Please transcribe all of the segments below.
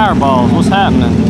fireballs. What's happening?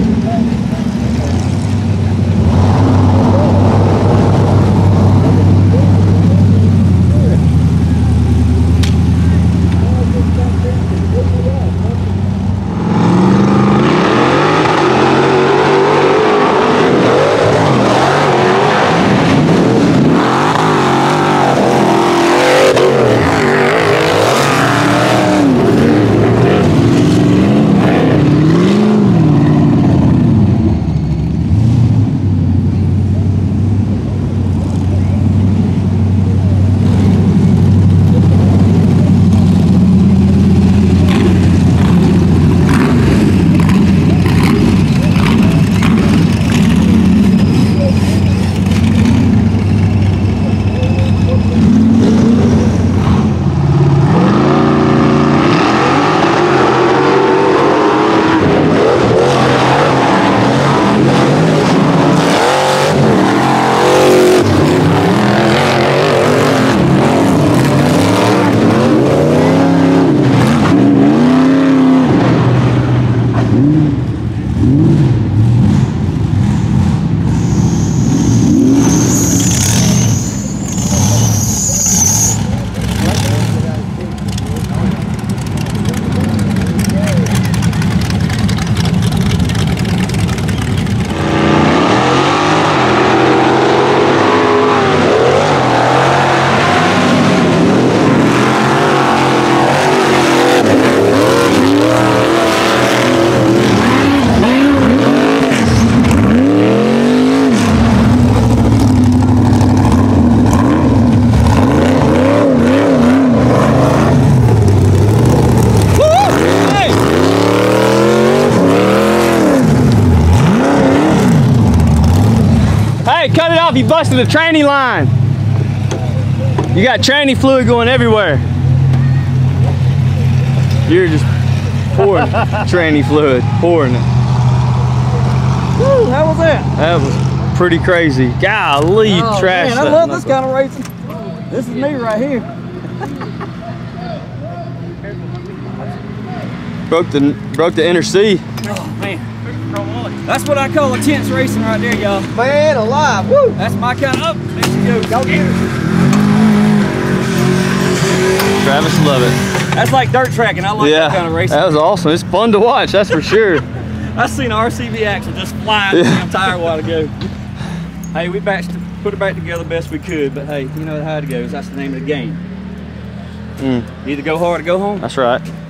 Cut it off, you busted the tranny line. You got tranny fluid going everywhere. You're just pouring tranny fluid, pouring it. Woo, how was that? That was pretty crazy. Golly, you trashed man, I that love this kind of racing. This is me right here. Broke the inner C. Oh man. That's what I call intense racing right there, y'all. Man alive, woo! That's my kind of, there she goes. Go get it. Travis Lovett. That's like dirt tracking. I like that kind of racing. That was awesome. It's fun to watch, that's for sure. I seen an RCV axle just flying the damn tire a while ago. Hey, we put it back together best we could, but hey, you know how it goes. That's the name of the game. Either go hard or go home. That's right.